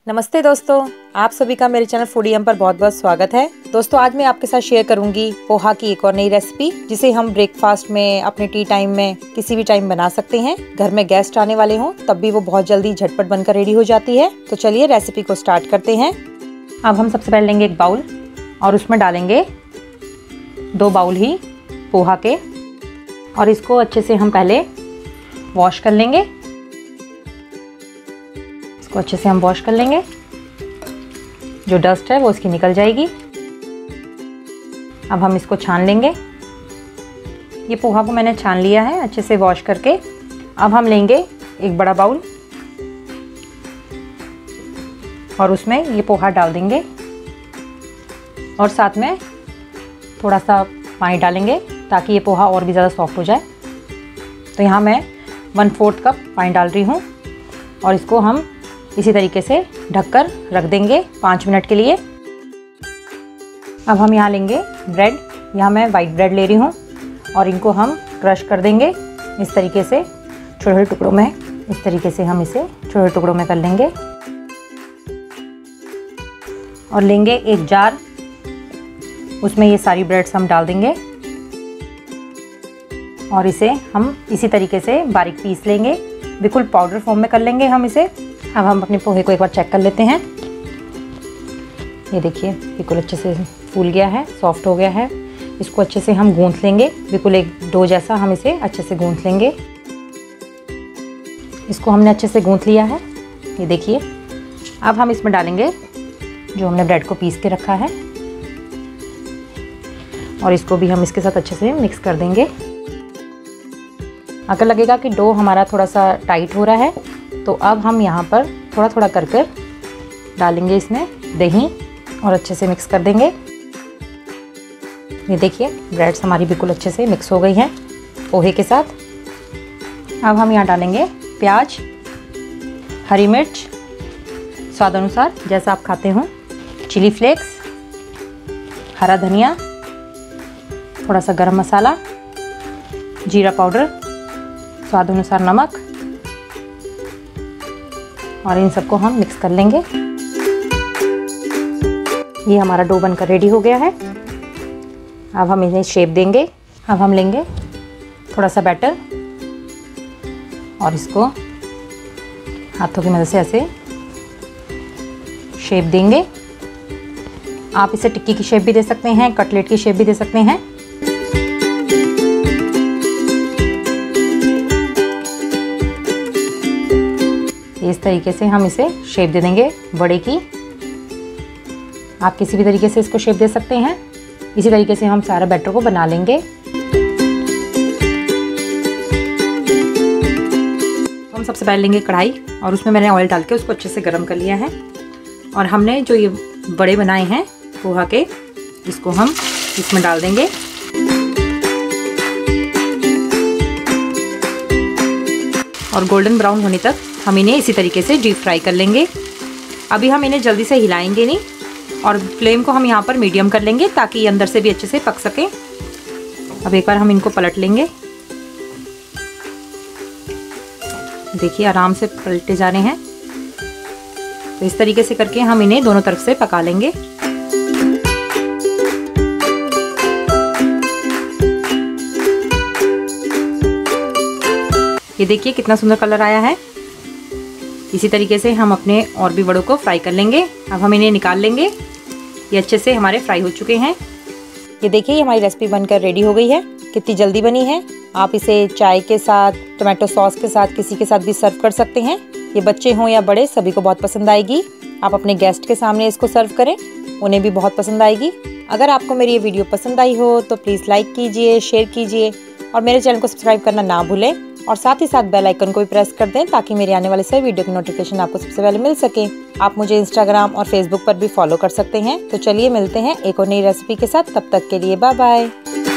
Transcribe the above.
नमस्ते दोस्तों, आप सभी का मेरे चैनल फूडी एम पर बहुत बहुत स्वागत है। दोस्तों आज मैं आपके साथ शेयर करूंगी पोहा की एक और नई रेसिपी, जिसे हम ब्रेकफास्ट में, अपने टी टाइम में, किसी भी टाइम बना सकते हैं। घर में गेस्ट आने वाले हों तब भी वो बहुत जल्दी झटपट बनकर रेडी हो जाती है। तो चलिए रेसिपी को स्टार्ट करते हैं। अब हम सबसे पहले लेंगे एक बाउल और उसमें डालेंगे 2 बाउल ही पोहा के, और इसको अच्छे से हम पहले वॉश कर लेंगे। इसको अच्छे से हम वॉश कर लेंगे, जो डस्ट है वो इसकी निकल जाएगी। अब हम इसको छान लेंगे। ये पोहा को मैंने छान लिया है अच्छे से वॉश करके। अब हम लेंगे एक बड़ा बाउल और उसमें ये पोहा डाल देंगे, और साथ में थोड़ा सा पानी डालेंगे ताकि ये पोहा और भी ज़्यादा सॉफ्ट हो जाए। तो यहाँ मैं 1/4 कप पानी डाल रही हूँ, और इसको हम इसी तरीके से ढककर रख देंगे 5 मिनट के लिए। अब हम यहाँ लेंगे ब्रेड। यहाँ मैं वाइट ब्रेड ले रही हूँ, और इनको हम क्रश कर देंगे इस तरीके से छोटे छोटे टुकड़ों में। इस तरीके से हम इसे छोटे छोटे टुकड़ों में कर लेंगे, और लेंगे एक जार, उसमें ये सारी ब्रेड्स हम डाल देंगे, और इसे हम इसी तरीके से बारीक पीस लेंगे। बिल्कुल पाउडर फॉर्म में कर लेंगे हम इसे। अब हम अपने पोहे को एक बार चेक कर लेते हैं। ये देखिए बिल्कुल अच्छे से फूल गया है, सॉफ्ट हो गया है। इसको अच्छे से हम गूंथ लेंगे, बिल्कुल एक डो जैसा हम इसे अच्छे से गूंथ लेंगे। इसको हमने अच्छे से गूंथ लिया है, ये देखिए। अब हम इसमें डालेंगे जो हमने ब्रेड को पीस के रखा है, और इसको भी हम इसके साथ अच्छे से मिक्स कर देंगे। अगर लगेगा कि डो हमारा थोड़ा सा टाइट हो रहा है, तो अब हम यहाँ पर थोड़ा थोड़ा कर कर डालेंगे इसमें दही, और अच्छे से मिक्स कर देंगे। ये देखिए ब्रेड्स हमारी बिल्कुल अच्छे से मिक्स हो गई हैं पोहे के साथ। अब हम यहाँ डालेंगे प्याज, हरी मिर्च स्वाद अनुसार जैसा आप खाते हो, चिली फ्लेक्स, हरा धनिया, थोड़ा सा गरम मसाला, जीरा पाउडर, स्वाद अनुसार नमक, और इन सबको हम मिक्स कर लेंगे। ये हमारा डो बनकर रेडी हो गया है। अब हम इन्हें शेप देंगे। अब हम लेंगे थोड़ा सा बैटर, और इसको हाथों की मदद से ऐसे शेप देंगे। आप इसे टिक्की की शेप भी दे सकते हैं, कटलेट की शेप भी दे सकते हैं। इस तरीके से हम इसे शेप दे देंगे बड़े की। आप किसी भी तरीके से इसको शेप दे सकते हैं। इसी तरीके से हम सारा बैटर को बना लेंगे। हम सबसे पहले लेंगे कढ़ाई, और उसमें मैंने ऑयल डाल के उसको अच्छे से गर्म कर लिया है। और हमने जो ये बड़े बनाए हैं पोहा के, इसको हम इसमें डाल देंगे। और गोल्डन ब्राउन होने तक हम इन्हें इसी तरीके से डीप फ्राई कर लेंगे। अभी हम इन्हें जल्दी से हिलाएंगे नहीं, और फ्लेम को हम यहाँ पर मीडियम कर लेंगे ताकि ये अंदर से भी अच्छे से पक सके। अब एक बार हम इनको पलट लेंगे। देखिए आराम से पलटे जा रहे हैं। तो इस तरीके से करके हम इन्हें दोनों तरफ से पका लेंगे। ये देखिए कितना सुंदर कलर आया है। इसी तरीके से हम अपने और भी बड़ों को फ्राई कर लेंगे। अब हम इन्हें निकाल लेंगे। ये अच्छे से हमारे फ्राई हो चुके हैं। ये देखिए ये हमारी रेसिपी बनकर रेडी हो गई है। कितनी जल्दी बनी है। आप इसे चाय के साथ, टोमेटो सॉस के साथ, किसी के साथ भी सर्व कर सकते हैं। ये बच्चे हों या बड़े, सभी को बहुत पसंद आएगी। आप अपने गेस्ट के सामने इसको सर्व करें, उन्हें भी बहुत पसंद आएगी। अगर आपको मेरी ये वीडियो पसंद आई हो तो प्लीज़ लाइक कीजिए, शेयर कीजिए, और मेरे चैनल को सब्सक्राइब करना ना भूलें। और साथ ही साथ बेल आइकन को भी प्रेस कर दें ताकि मेरे आने वाले सभी वीडियो की नोटिफिकेशन आपको सबसे पहले मिल सके। आप मुझे इंस्टाग्राम और फेसबुक पर भी फॉलो कर सकते हैं। तो चलिए मिलते हैं एक और नई रेसिपी के साथ। तब तक के लिए बाय बाय।